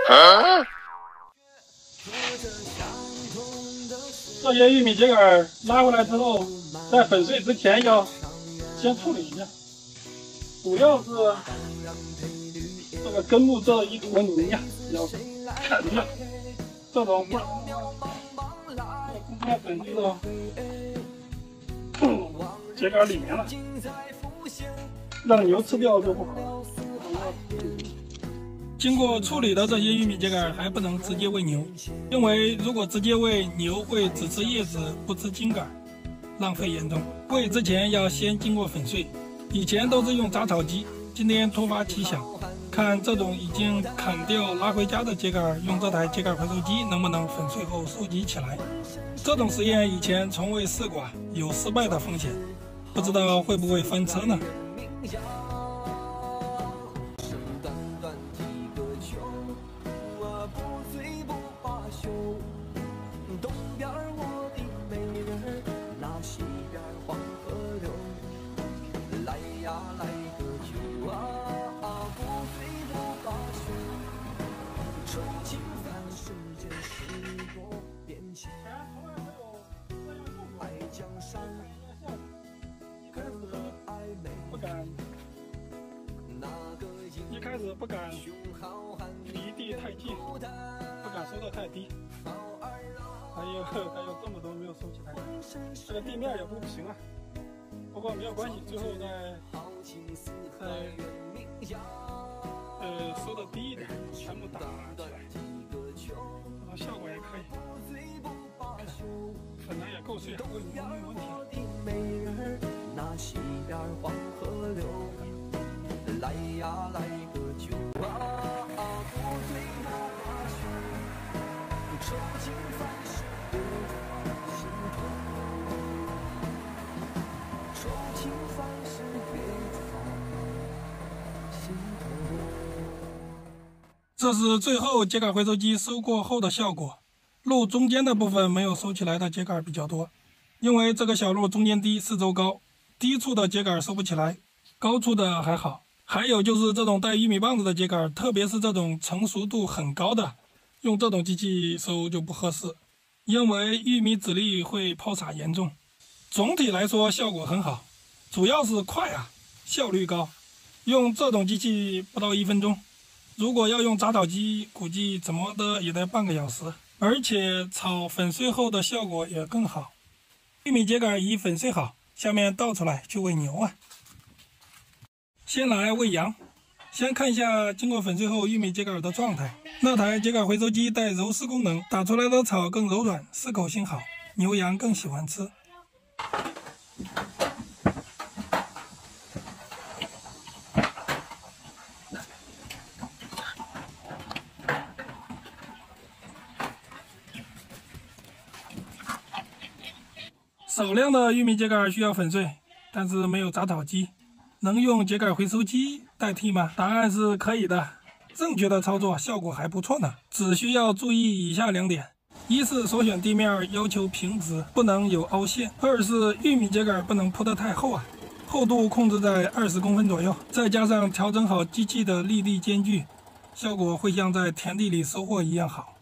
这些玉米秸秆拉回来之后，在粉碎之前要先处理一下，主要是这个根部这一坨泥呀，要砍掉，这种不然把粉碎到秸秆里面了，让牛吃掉就不好。经过处理的这些玉米秸秆还不能直接喂牛，因为如果直接喂牛会只吃叶子不吃茎秆，浪费严重。喂之前要先经过粉碎，以前都是用杂草机，今天突发奇想，看这种已经砍掉拉回家的秸秆，用这台秸秆回收机能不能粉碎后收集起来。这种实验以前从未试过，有失败的风险，不知道会不会翻车呢？一开始不敢离地太近，不敢收得太低，还有这么多没有收起来，这个地面也不行啊。不过没有关系，最后再收的低一点，全部打起来，然后效果也可以，粉呢也够碎，喂牛没有问题。来呀来个酒啊，不醉不罢休，愁情烦事别心头，愁情烦事别心头。这是最后秸秆回收机收过后的效果。路中间的部分没有收起来的秸秆比较多，因为这个小路中间低，四周高，低处的秸秆收不起来，高处的还好。还有就是这种带玉米棒子的秸秆，特别是这种成熟度很高的，用这种机器收就不合适，因为玉米籽粒会抛洒严重。总体来说效果很好，主要是快啊，效率高。用这种机器不到1分钟，如果要用杂草机，估计怎么的也得半个小时。而且草粉碎后的效果也更好。玉米秸秆已粉碎好，下面倒出来去喂牛啊。先来喂羊，先看一下经过粉碎后玉米秸秆的状态。那台秸秆回收机带揉丝功能，打出来的草更柔软，适口性好，牛羊更喜欢吃。少量的玉米秸秆需要粉碎，但是没有杂草机。能用秸秆回收机代替吗？答案是可以的，正确的操作效果还不错呢。只需要注意以下2点：一是所选地面要求平直，不能有凹陷；二是玉米秸秆不能铺得太厚啊，厚度控制在20公分左右，再加上调整好机器的力间距，效果会像在田地里收获一样好。